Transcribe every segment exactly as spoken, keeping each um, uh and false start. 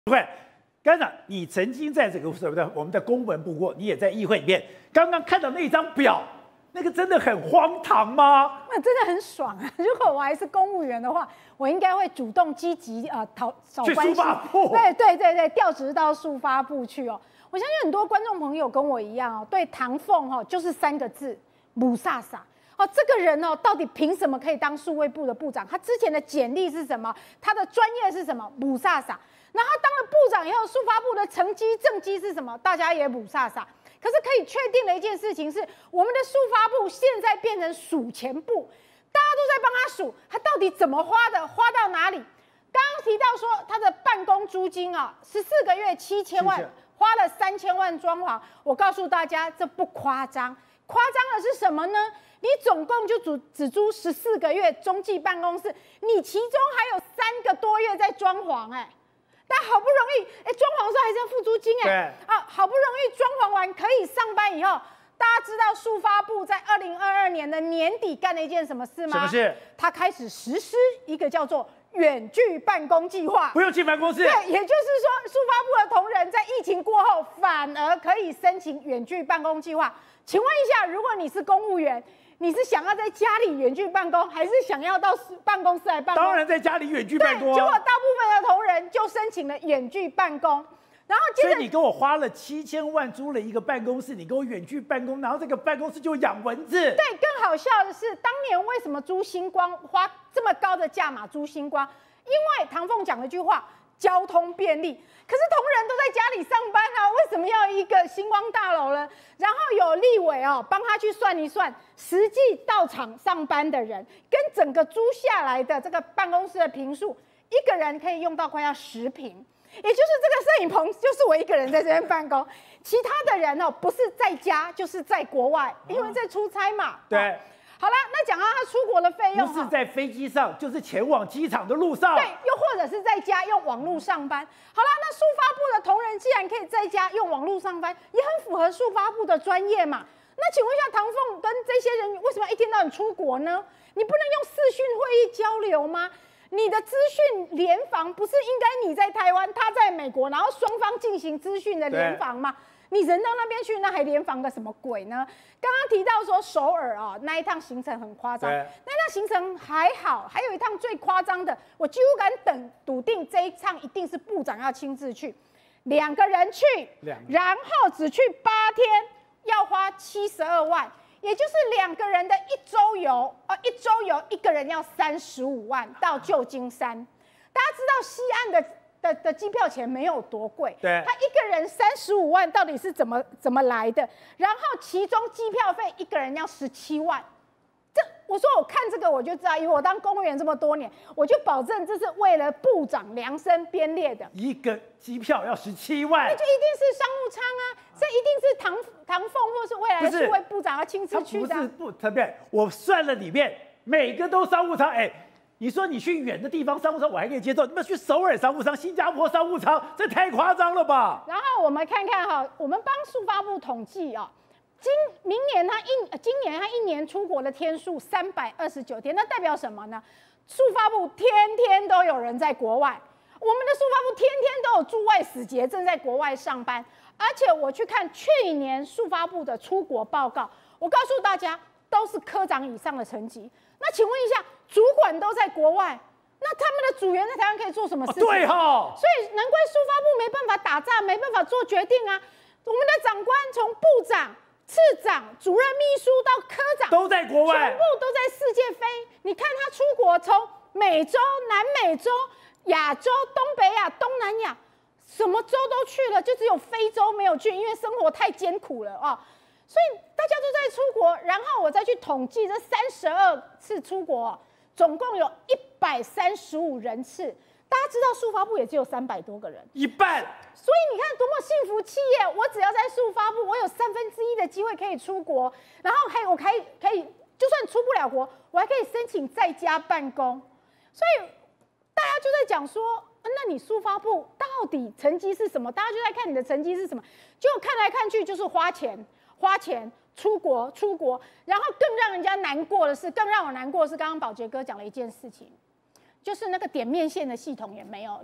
会，刚长，你曾经在这个什么的我们的公文部过，你也在议会里面，刚刚看到那张表，那个真的很荒唐吗？ 那真的很爽啊！如果我还是公务员的话，我应该会主动积极呃讨找关系， 去抒发部， 对对对对，调职到抒发部去哦。我相信很多观众朋友跟我一样哦，对唐凤哦就是三个字母萨萨。哦，这个人哦，到底凭什么可以当数位部的部长？他之前的简历是什么？他的专业是什么？母萨萨。然后他当了部长以后，抒发部的成绩政绩是什么？大家也母萨萨。可是可以确定的一件事情是，我们的抒发部现在变成数钱部，大家都在帮他数，他到底怎么花的，花到哪里？刚刚提到说他的办公租金啊，十四个月七千万，花了三千万装潢。我告诉大家，这不夸张，夸张的是什么呢？你总共就只只租十四个月中继办公室，你其中还有三个多月在装潢，哎。但好不容易，哎，装潢的时候还是要付租金，哎，啊，好不容易装潢完可以上班以后，大家知道抒发部在二零二二年的年底干了一件什么事吗？ 什么事？ 他开始实施一个叫做远距办公计划， 不用进办公室。 对，也就是说，抒发部的同仁在疫情过后反而可以申请远距办公计划。请问一下，如果你是公务员，你是想要在家里远距办公，还是想要到办公室来办公？ 当然在家里远距办公。 结果大部分的同仁就申请了远距办公，然后接着， 所以你跟我花了七千万租了一个办公室，你跟我远距办公，然后这个办公室就养蚊子。 对，更好笑的是，当年为什么租星光花这么高的价码租星光？因为唐凤讲了一句话。交通便利，可是同仁都在家里上班啊，为什么要一个星光大楼呢？然后有立委哦，帮他去算一算，实际到场上班的人跟整个租下来的这个办公室的坪数，一个人可以用到快要十坪，也就是这个摄影棚就是我一个人在这边办公，其他的人哦不是在家就是在国外，因为在出差嘛。 对。 好了，那讲到他出国的费用， 不是在飞机上，就是前往机场的路上。 对，又或者是在家用网络上班。好了，那抒发部的同仁既然可以在家用网络上班，也很符合抒发部的专业嘛。那请问一下，唐凤跟这些人为什么一天到晚出国呢？你不能用视讯会议交流吗？你的资讯联防不是应该你在台湾，他在美国，然后双方进行资讯的联防吗？你人到那边去，那还联防个什么鬼呢？刚刚提到说首尔啊、哦，那一趟行程很夸张，那一趟行程还好，还有一趟最夸张的，我几乎敢等笃定这一趟一定是部长要亲自去，两个人去，然后只去八天，要花七十二万，也就是两个人的一周游，呃，一周游一个人要三十五万到旧金山。大家知道西岸的。的的机票钱没有多贵， 对， 他一个人三十五万，到底是怎么怎么来的？然后其中机票费一个人要十七万，这我说我看这个我就知道，因为我当公务员这么多年，我就保证这是为了部长量身编列的。 一个机票要十七万， 那就一定是商务舱啊，这一定是唐唐凤或是未来的数位部长要亲自去的。 不是不特别，我算了里面每个都商务舱，哎。你说你去远的地方商务舱我还可以接受，你们去首尔商务舱、新加坡商务舱，这太夸张了吧？ 然后我们看看哈，我们帮抒发部统计啊、哦，今明年他一今年他一年出国的天数三百二十九天，那代表什么呢？抒发部天天都有人在国外，我们的抒发部天天都有驻外使节正在国外上班，而且我去看去年抒发部的出国报告，我告诉大家都是科长以上的层级。那请问一下，主管都在国外，那他们的组员在台湾可以做什么事情？ 哦对哦， 所以难怪抒发部没办法打仗，没办法做决定啊。我们的长官从部长、次长、主任秘书到科长都在国外， 全部都在世界飞。你看他出国，从美洲、南美洲、亚洲、东北亚、东南亚，什么州都去了，就只有非洲没有去，因为生活太艰苦了啊。所以大家都在出国，然后我再去统计这三十二次出国，总共有一百三十五人次。大家知道抒发部也只有三百多个人， 一半。 所以你看多么幸福企业！我只要在抒发部，我有三分之一的机会可以出国，然后还我可以可以，就算出不了国，我还可以申请在家办公。所以大家就在讲说，那你抒发部到底成绩是什么？大家就在看你的成绩是什么，结果看来看去就是花钱。花钱出国出国，然后更让人家难过的是，更让我难过的是，刚刚宝杰哥讲了一件事情，就是那个点面线的系统也没有了。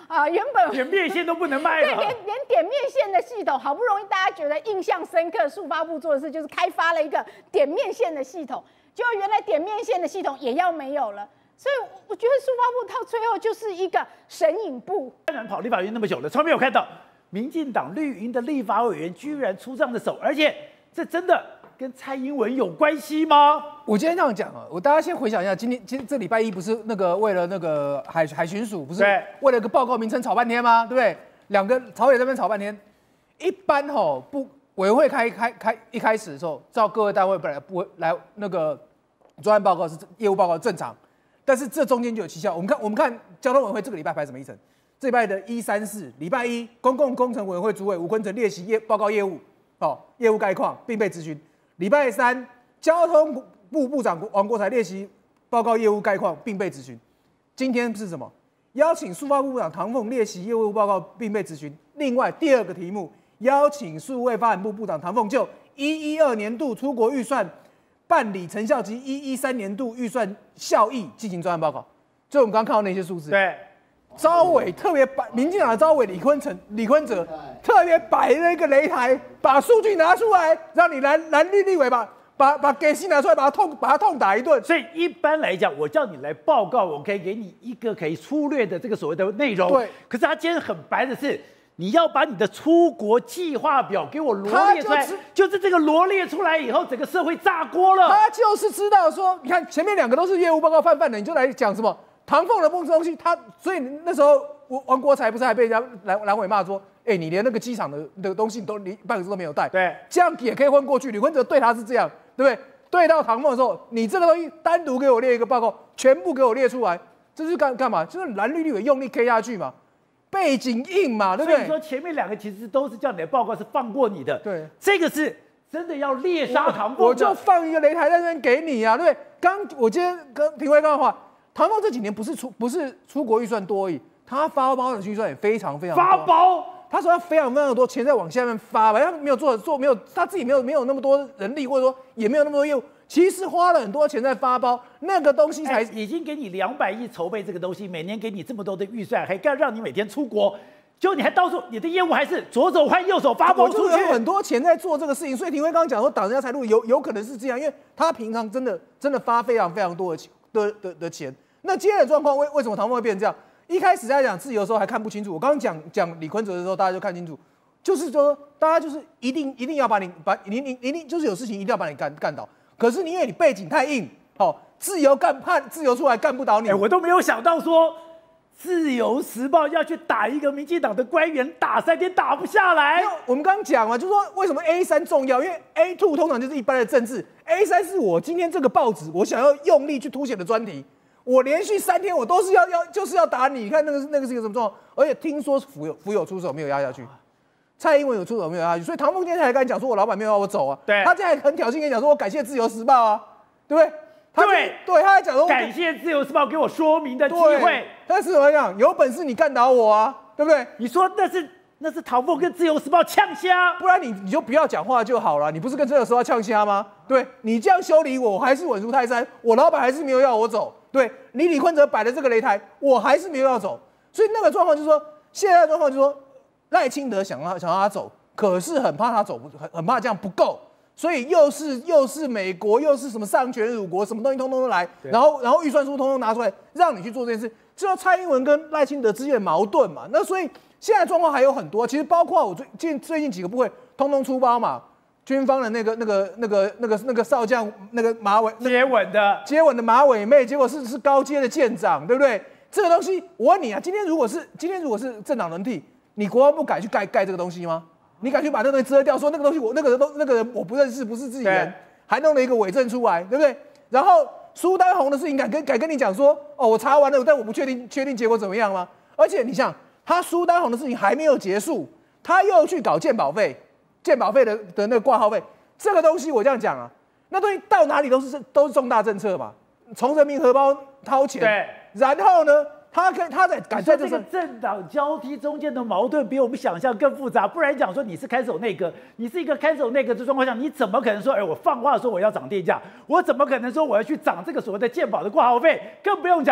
啊，原本连面线都不能卖了， 对，连连点面线的系统，好不容易大家觉得印象深刻，速发部做的事就是开发了一个点面线的系统，结果原来点面线的系统也要没有了。所以我觉得速发部到最后就是一个神隐部。 当然跑立法院那么久了，从来没有看到民进党绿营的立法委员居然出这样的手，而且这真的跟蔡英文有关系吗？ 我今天这样讲啊，我大家先回想一下，今天今这礼拜一不是那个为了那个海海巡署，不是为了个报告名称吵半天吗？对不对？两个朝野这边吵半天。一般吼不委员会开开开一开始的时候，照各位单位本来不会来那个专案报告是业务报告正常。但是这中间就有蹊跷，我们看我们看交通委员会这个礼拜排什么议程？这礼拜的一三四，礼拜一公共工程委员会主委吴坤成列席业报告业务，哦，业务概况并被质询。礼拜三交通部部长王国材列席报告业务概况并被质询。今天是什么？邀请数发部部长唐凤列席业务报告并被质询。另外第二个题目，邀请数位发展部部长唐凤就一一二年度出国预算办理成效及一一三年度预算效益进行专案报告，就我们刚刚看到那些数字。 对， 招委特别摆，民进党的招委李坤城、李坤哲特别摆了一个擂台，把数据拿出来，让你蓝蓝绿立委把把把给息拿出来，把他痛把他痛打一顿。 所以一般来讲，我叫你来报告，我可以给你一个可以粗略的这个所谓的内容。 对， 可是他今天很白的是。你要把你的出国计划表给我罗列出来，就, 就是这个罗列出来以后，整个社会炸锅了。 他就是知道说，你看前面两个都是业务报告泛泛的，你就来讲什么唐凤的东西，他所以那时候王国材不是还被人家蓝蓝委骂说，哎、欸，你连那个机场的的东西都连半个字都没有带， 对， 这样也可以混过去。吕坤哲对他是这样，对不对？对到唐凤的时候，你这个东西单独给我列一个报告，全部给我列出来，这是干干嘛？就是蓝绿立委用力 K 下去嘛。背景硬嘛，对不对？ 所以说前面两个其实都是叫你的报告是放过你的， 对， 这个是真的要猎杀唐凤， 我就放一个擂台在那边给你啊，对不对？刚我今天跟评委刚的话，唐凤这几年不是出不是出国预算多而已，他发包的预算也非常非常多。 发包， 他说他非常非常多钱在往下面发吧，他没有做做没有他自己没有没有那么多人力，或者说也没有那么多业务。其实花了很多钱在发包，那个东西才、 欸、已经给你两百亿筹备这个东西，每年给你这么多的预算，还干让你每天出国，就你还到处你的业务还是左手换右手发包出去， 有很多钱在做这个事情。所以廷辉刚刚讲说挡人家财路，有有可能是这样，因为他平常真的真的发非常非常多的的的的钱。那今天的状况为为什么唐凤会变成这样？一开始在讲自由的时候还看不清楚，我刚刚讲讲李坤哲的时候，大家就看清楚，就是说大家就是一定一定要把你把你你一定就是有事情一定要把你干干倒。可是因为你背景太硬，哦，自由干判自由出来干不倒你。 欸、我都没有想到说，自由时报要去打一个民进党的官员，打三天打不下来。 我们刚刚讲嘛，就是说为什么 A 三重要？因为 A 二 通常就是一般的政治 ，A 三是我今天这个报纸我想要用力去凸显的专题。我连续三天我都是要要就是要打你，你看那个是那个是一个什么状况？而且听说福有福有出手没有压下去。蔡英文有出手没有下去，所以唐凤今天才跟你讲说，我老板没有让我走啊。 对， 他现在很挑衅跟你讲说，我感谢自由时报啊，对不对？他对对，他在讲说感谢自由时报给我说明的机会。 但是我讲，有本事你干倒我啊，对不对？ 你说那是那是唐凤跟自由时报呛虾， 不然你你就不要讲话就好了。你不是跟自由时报呛虾吗？对，你这样修理我，我还是稳如泰山，我老板还是没有要我走。对，你李坤哲摆的这个擂台，我还是没有要走。所以那个状况就是说，现在的状况就是说，赖清德想让想让他走。可是很怕他走不很很怕这样不够，所以又是又是美国又是什么丧权辱国，什么东西通通都来，然后然后预算书通通拿出来让你去做这件事，这叫蔡英文跟赖清德之间的矛盾嘛。那所以现在状况还有很多，其实包括我最近最近几个部会通通出包嘛，军方的那个那个那个那个那个少将那个马尾接吻的接吻的马尾妹，结果是是高阶的舰长，对不对？这个东西我问你啊，今天如果是今天如果是政党轮替，你国防部敢去盖盖这个东西吗？你敢去把那个东西遮掉，说那个东西我那个人都那个人我不认识，不是自己人，还弄了一个伪证出来，对不对？然后苏丹红的事情敢跟敢跟你讲说，哦，我查完了，但我不确定确定结果怎么样吗？而且你想，他苏丹红的事情还没有结束，他又去搞健保费，健保费的的那个挂号费，这个东西我这样讲啊，那东西到哪里都是都是重大政策嘛，从人民荷包掏钱， 对， 然后呢？他跟他在赶在这个政党交替中间的矛盾比我们想象更复杂，不然讲说你是看守内阁，你是一个看守内阁的状况下，你怎么可能说，哎，我放话说我要涨电价，我怎么可能说我要去涨这个所谓的健保的挂号费？更不用讲，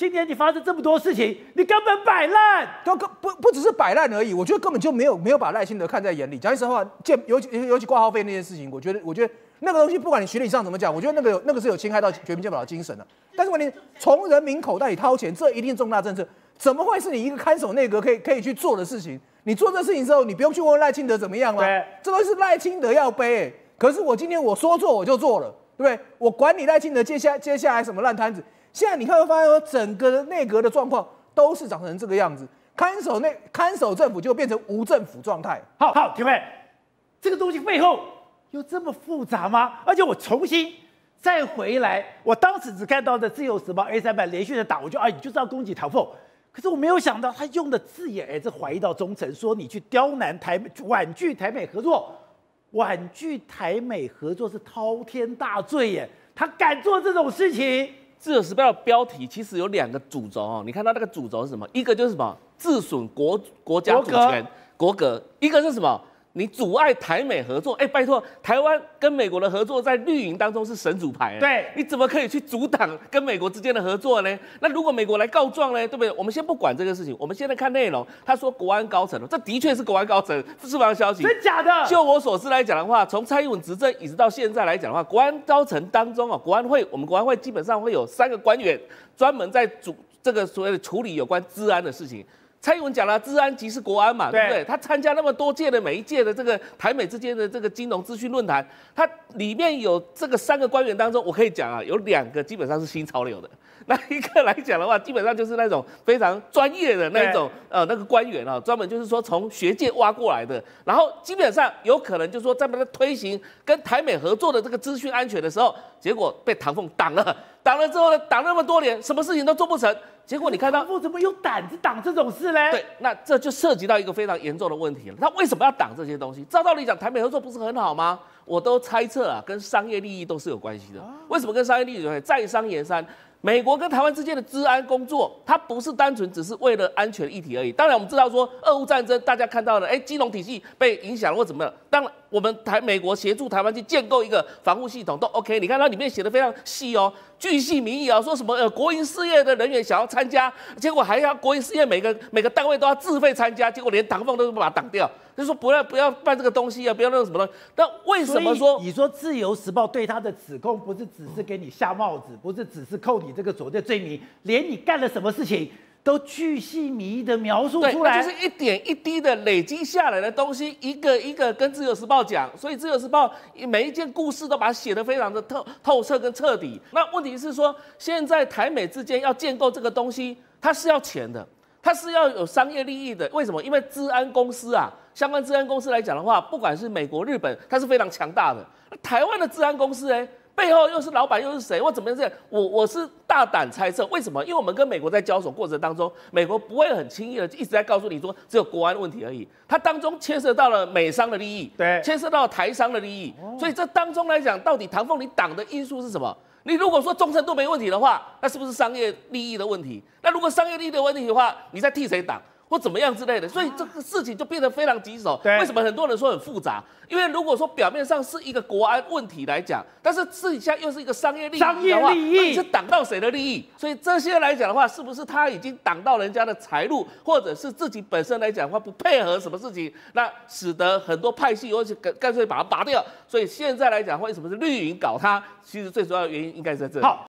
今年你发生这么多事情，你根本摆烂， 根根不不只是摆烂而已，我觉得根本就没有没有把赖清德看在眼里。讲句实话，建尤其尤其挂号费那件事情，我觉得我觉得那个东西，不管你学理上怎么讲，我觉得那个有那个是有侵害到全民健保的精神的。但是问题从人民口袋里掏钱，这一定重大政策，怎么会是你一个看守内阁可以可以去做的事情？你做这事情之后，你不用去问赖清德怎么样吗？这都是赖清德要背、欸。可是我今天我说做我就做了，对不对？我管你赖清德接下接下来什么烂摊子。现在你看会发现说，整个内阁的状况都是长成这个样子，看守内看守政府就变成无政府状态。 好好，廷妹，这个东西背后有这么复杂吗？而且我重新再回来，我当时只看到的《自由时报》A 三版连续的打，我就啊，你就是要攻击唐凤。可是我没有想到他用的字眼，哎，这怀疑到忠诚，说你去刁难台婉拒台美合作，婉拒台美合作是滔天大罪耶，他敢做这种事情。 自由时报的标题其实有两个主轴哦，你看到那个主轴是什么？一个就是什么自损国国家主权国格，一个是什么？你阻碍台美合作。哎，拜托，台湾跟美国的合作在绿营当中是神主牌， 对， 你怎么可以去阻挡跟美国之间的合作呢？那如果美国来告状呢，对不对？我们先不管这个事情，我们现在看内容。他说国安高层，这的确是国安高层释放消息， 真假的？ 就我所知来讲的话，从蔡英文执政一直到现在来讲的话，国安高层当中啊，国安会我们国安会基本上会有三个官员专门在主这个所谓的处理有关治安的事情。蔡英文讲了，治安即是国安嘛， 对, 对不对？他参加那么多届的每一届的这个台美之间的这个金融资讯论坛，他里面有这个三个官员当中，我可以讲啊，有两个基本上是新潮流的，那一个来讲的话，基本上就是那种非常专业的那种呃那个官员啊，专门就是说从学界挖过来的，然后基本上有可能就是说在那推行跟台美合作的这个资讯安全的时候，结果被唐凤挡了，挡了之后呢，挡那么多年，什么事情都做不成。结果你看到唐凤怎么有胆子挡这种事呢？ 对，那这就涉及到一个非常严重的问题了。他为什么要挡这些东西？照道理讲，台美合作不是很好吗？我都猜测啊，跟商业利益都是有关系的。为什么跟商业利益有关系？在商言商。美国跟台湾之间的治安工作，它不是单纯只是为了安全议题而已。当然，我们知道说，俄乌战争大家看到了，哎，金融体系被影响了或怎么样。当然，我们台美国协助台湾去建构一个防护系统都 OK。你看它里面写的非常细哦，巨细靡遗啊，说什么呃国营事业的人员想要参加，结果还要国营事业每个每个单位都要自费参加，结果连唐凤都把它挡掉。就说不要不要办这个东西啊，不要那个什么东西。但为什么说你说《自由时报》对他的指控不是只是给你下帽子，不是只是扣你这个所谓的罪名，连你干了什么事情都巨细靡遗的描述出来， 就是一点一滴的累积下来的东西，一个一个跟《自由时报》讲，所以《自由时报》每一件故事都把它写得非常的透透彻跟彻底。那问题是说，现在台美之间要建构这个东西，它是要钱的。它是要有商业利益的，为什么？因为治安公司啊，相关治安公司来讲的话，不管是美国、日本，它是非常强大的。台湾的治安公司，哎，背后又是老板又是谁，或怎么样这样？我我是大胆猜测，为什么？因为我们跟美国在交手过程当中，美国不会很轻易的一直在告诉你说只有国安问题而已，它当中牵涉到了美商的利益， 对， 牵涉到了台商的利益，所以这当中来讲，到底唐凤你党的因素是什么？你如果说忠诚度没问题的话，那是不是商业利益的问题？那如果商业利益的问题的话，你在替谁挡或怎么样之类的？所以这个事情就变得非常棘手。为什么很多人说很复杂？因为如果说表面上是一个国安问题来讲，但是私底下又是一个商业利益的话， 商业利益你是挡到谁的利益？所以这些来讲的话，是不是他已经挡到人家的财路，或者是自己本身来讲的话不配合什么事情，那使得很多派系而且干干脆把它拔掉。所以现在来讲，为什么是绿营搞它？其实最主要的原因应该是在这里。 好。